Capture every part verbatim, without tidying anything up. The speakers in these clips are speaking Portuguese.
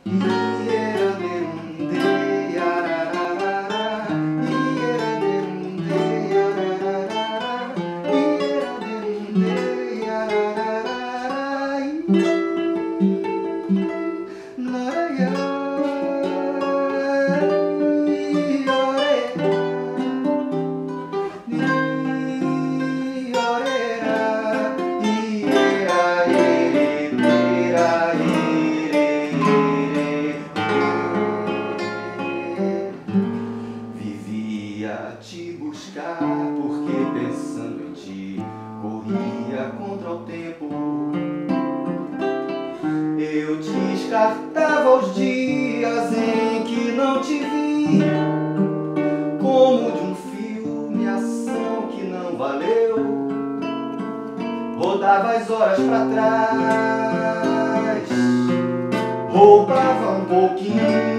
Vivia a te buscar, porque pensando em ti corria contra o tempo. Eu descartava os dias em que não te vi, como de um filme, ação que não valeu. Rodava as horas pra trás, roubava um pouquinho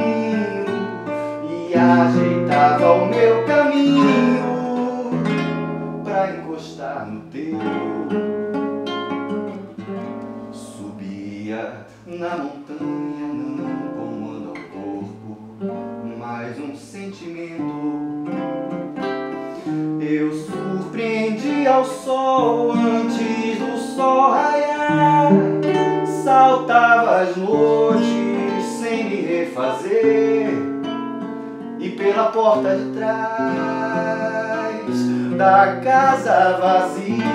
e ajeitava o meu caminho pra encostar no teu. Subia na montanha, não comando ao corpo, mas um sentimento. Eu surpreendi ao sol antes do sol raiar, saltava as noites sem me refazer, e pela porta de trás da casa vazia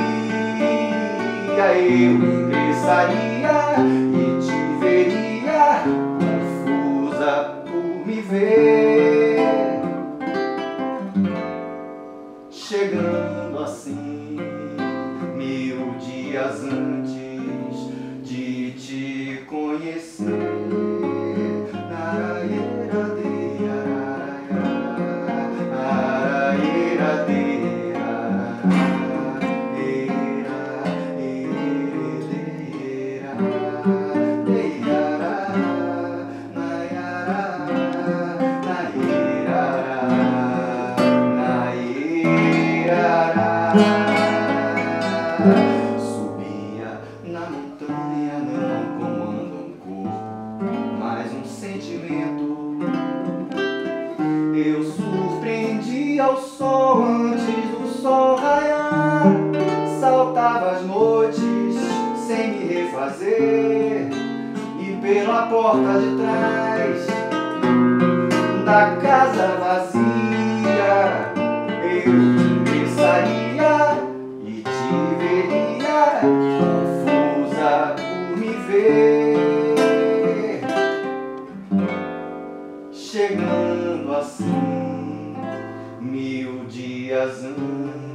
eu ingressaria e te veria confusa por me ver, chegando assim mil dias antes de te conhecer. Subia na montanha, não comanda um corpo, mas um sentimento. Eu surpreendi ao sol antes do sol raiar, saltava as noites sem me refazer, e pela porta de trás da casa vazia eu ingressaria e te veria confusa por me ver, chegando assim mil dias antes